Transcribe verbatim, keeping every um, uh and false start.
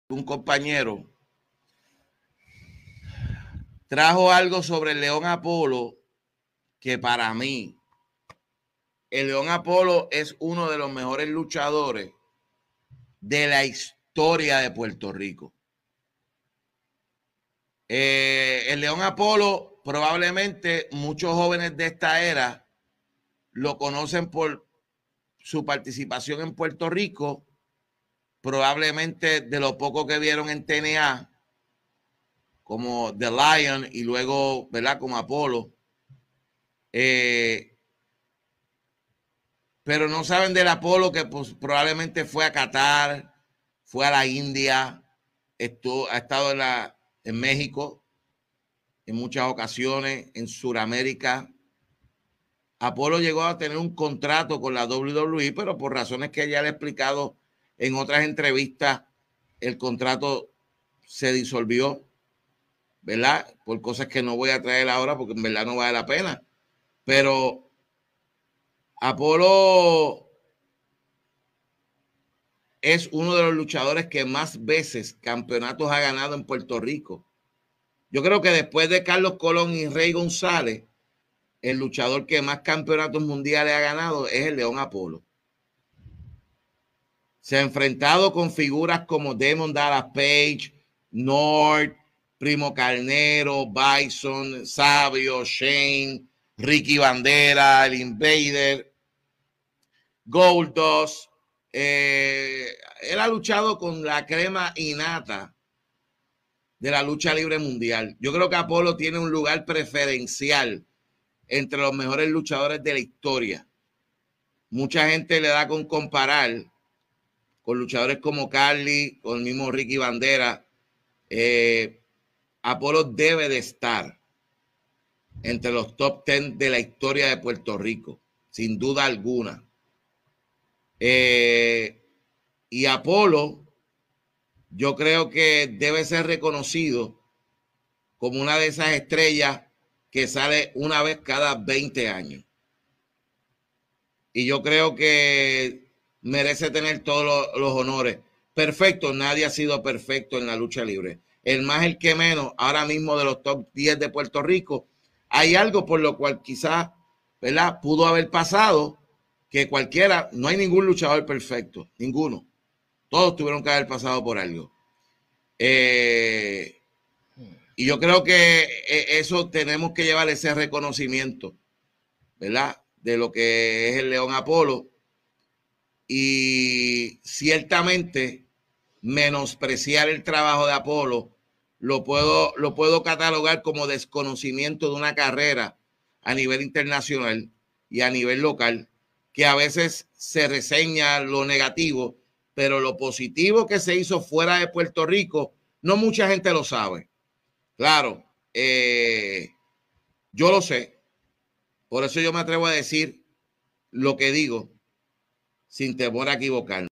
un compañero trajo algo sobre el León Apolo que para mí el León Apolo es uno de los mejores luchadores de la historia de Puerto Rico. Eh, el León Apolo, probablemente muchos jóvenes de esta era lo conocen por su participación en Puerto Rico, probablemente de lo poco que vieron en T N A, como The Lion y luego, ¿verdad?, como Apolo. Eh, pero no saben del Apolo que pues, probablemente fue a Qatar, fue a la India, estuvo, ha estado en, la, en México en muchas ocasiones, en Sudamérica. Apolo llegó a tener un contrato con la doble u doble u E, pero por razones que ya le he explicado en otras entrevistas, el contrato se disolvió, ¿verdad? Por cosas que no voy a traer ahora porque en verdad no vale la pena. Pero Apolo es uno de los luchadores que más veces campeonatos ha ganado en Puerto Rico. Yo creo que después de Carlos Colón y Rey González, el luchador que más campeonatos mundiales ha ganado es el León Apolo. Se ha enfrentado con figuras como Damon Dallas Page, North, Primo Carnero, Bison, Sabio, Shane, Ricky Bandera, el Invader, Goldust. Eh, él ha luchado con la crema innata de la lucha libre mundial. Yo creo que Apolo tiene un lugar preferencial entre los mejores luchadores de la historia. Mucha gente le da con comparar con luchadores como Carly, con el mismo Ricky Bandera. Eh, Apolo debe de estar entre los top ten de la historia de Puerto Rico, sin duda alguna. Eh, y Apolo, yo creo que debe ser reconocido como una de esas estrellas que sale una vez cada veinte años. Y yo creo que merece tener todos los, los honores. Perfecto, nadie ha sido perfecto en la lucha libre. El más, el que menos, ahora mismo de los top diez de Puerto Rico, hay algo por lo cual quizás, ¿verdad?, pudo haber pasado que cualquiera, no hay ningún luchador perfecto, ninguno. Todos tuvieron que haber pasado por algo. Eh, y yo creo que eso tenemos que llevar ese reconocimiento, ¿verdad?, de lo que es el León Apolo. Y ciertamente menospreciar el trabajo de Apolo lo puedo, lo puedo catalogar como desconocimiento de una carrera a nivel internacional y a nivel local, que a veces se reseña lo negativo, pero lo positivo que se hizo fuera de Puerto Rico, no mucha gente lo sabe. Claro, eh, yo lo sé, por eso yo me atrevo a decir lo que digo sin temor a equivocarme.